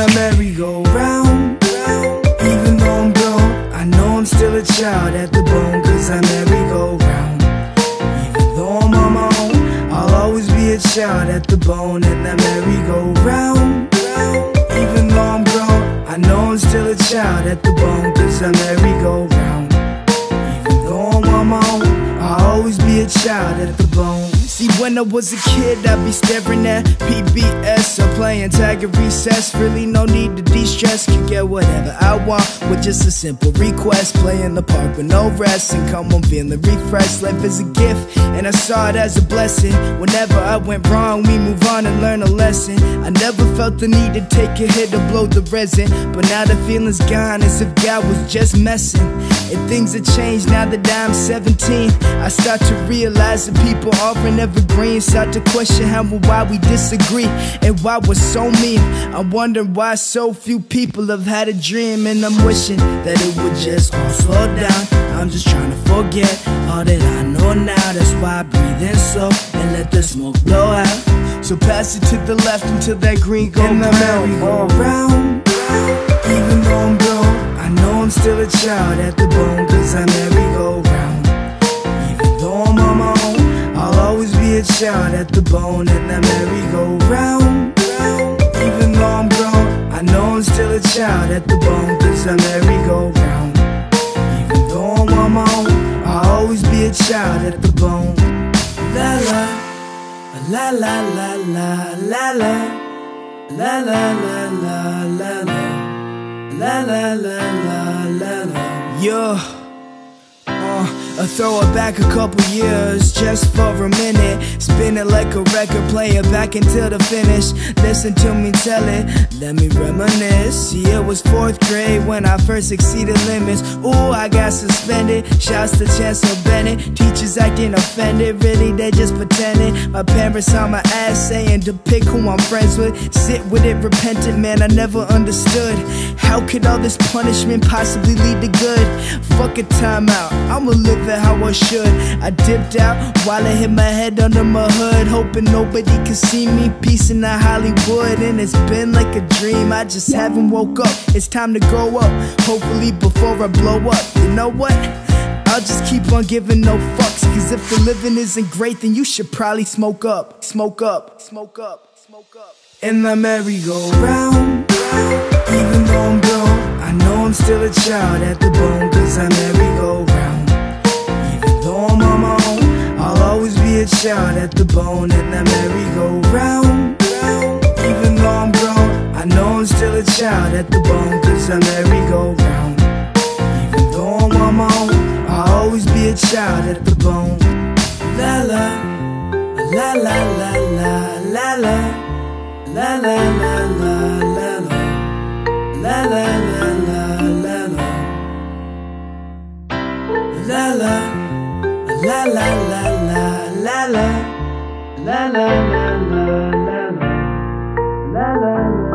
the merry-go-round. Even though I'm grown, I know I'm still a child at the bone, 'cause I merry-go-round. Even though I'm on my own, I'll always be a child at the bone, and the merry-go-round. Even though I'm grown, I know I'm still a child at the bone, 'cause I merry-go-round. Even though I'm on my own, I'll always be a child at the bone. See, when I was a kid, I'd be staring at PBS or playing tag at recess. Really no need to de-stress, could get whatever I want with just a simple request. Play in the park with no rest and come home feeling refreshed. Life is a gift and I saw it as a blessing. Whenever I went wrong, we move on and learn a lesson. I never felt the need to take a hit to blow the resin, but now the feeling's gone as if God was just messing. And things have changed now that I'm 17. I start to realize that people offering evergreen. Start to question how and why we disagree and why we're so mean. I'm wondering why so few people have had a dream, and I'm wishing that it would just all slow down. I'm just trying to forget all that I know now. That's why I breathe in slow and let the smoke blow out. So pass it to the left until that green goes round. Merry-go-round. Even though I'm grown, I know I'm still a child at the bone, 'cause I merry-go-round. Even though I'm on my own, I'll always be a child at the bone, and I merry-go-round. Even though I'm grown, I know I'm still a child at the bone, 'cause I merry-go-round. Even though I'm on my own, I'll always be a child at the bone. La la, la la la la la la, la la la la la la, la la la la la. Yeah. I throw it back a couple years just for a minute. Spin it like a record player back until the finish. Listen to me tell it, let me reminisce. See, it was 4th grade when I first exceeded limits. Ooh, I got suspended. Shouts to Chancellor Bennett. Teachers acting offended, really they just pretending. My parents on my ass saying to pick who I'm friends with. Sit with it repentant, man, I never understood. How could all this punishment possibly lead to good? Fuck a timeout, I'ma live it how I should. I dipped out while I hit my head under my hood, hoping nobody could see me. Peace in the Hollywood, and it's been like a dream. I just haven't woke up. It's time to grow up, hopefully before I blow up. You know what? I'll just keep on giving no fucks, 'cause if the living isn't great, then you should probably smoke up. Smoke up, smoke up, smoke up. In the merry-go-round. Even though I'm grown, I know I'm still a child at the bone, 'cause I merry-go-round. Even though I'm on my own, I'll always be a child at the bone, and I merry-go-round. Even though I'm grown, I know I'm still a child at the bone, 'cause I merry-go-round. Even though I'm on my own, I'll always be a child at the bone. La la, la la la la la la, la la la la la la, la la la la la la, la la, la la la la la la, la la la la la la, la la.